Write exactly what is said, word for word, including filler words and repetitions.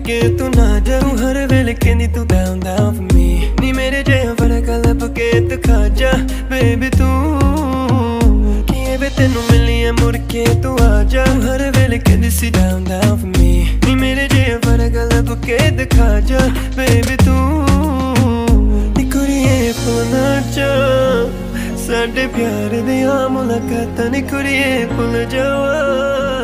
के तू ना जा, तू हर वेले कहनी तू down down for me। नी मेरे जिहा फर्क लब के तू खा जा बेबी तू, किए वे तेनू मिलनी है मुड़ के तू आ जा। तू हर वेले कहनी सी down down for me। नी मेरे जिहा फर्क लब के दिखा जा बेबी तू, नी कुड़िए भुलना चा साडे प्यार दियां मुलाकातां, नी कुड़िए भुल जावां।